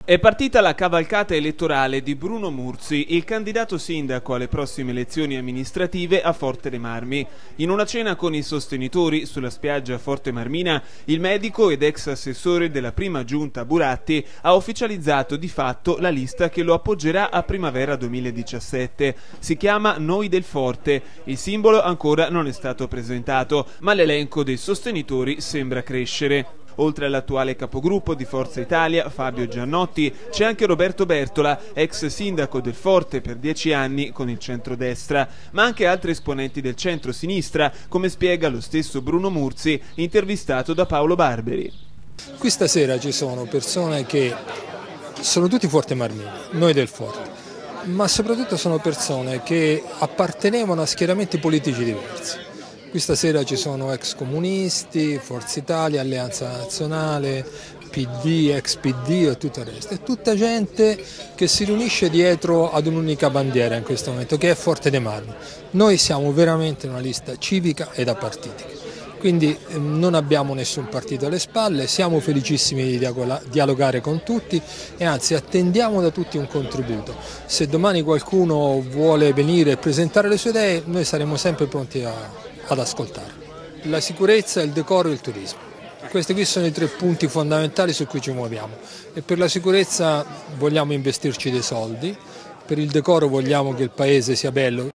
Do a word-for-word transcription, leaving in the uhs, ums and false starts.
È partita la cavalcata elettorale di Bruno Murzi, il candidato sindaco alle prossime elezioni amministrative a Forte dei Marmi. In una cena con i sostenitori sulla spiaggia Forte Marmina, il medico ed ex assessore della prima giunta Buratti ha ufficializzato di fatto la lista che lo appoggerà a primavera duemiladiciassette. Si chiama Noi del Forte. Il simbolo ancora non è stato presentato, ma l'elenco dei sostenitori sembra crescere. Oltre all'attuale capogruppo di Forza Italia, Fabio Giannotti, c'è anche Roberto Bertola, ex sindaco del Forte per dieci anni con il centrodestra, ma anche altri esponenti del centro-sinistra, come spiega lo stesso Bruno Murzi, intervistato da Paolo Barberi. Qui stasera ci sono persone che sono tutti Forte Marmini, noi del Forte, ma soprattutto sono persone che appartenevano a schieramenti politici diversi. Qui stasera ci sono ex comunisti, Forza Italia, Alleanza Nazionale, P D, ex P D e tutto il resto. È tutta gente che si riunisce dietro ad un'unica bandiera in questo momento, che è Forte dei Marmi. Noi siamo veramente una lista civica ed apartitica, quindi non abbiamo nessun partito alle spalle, siamo felicissimi di dialogare con tutti e anzi attendiamo da tutti un contributo. Se domani qualcuno vuole venire e presentare le sue idee, noi saremo sempre pronti a ad ascoltare. La sicurezza, il decoro e il turismo. Questi qui sono i tre punti fondamentali su cui ci muoviamo e per la sicurezza vogliamo investirci dei soldi, per il decoro vogliamo che il paese sia bello.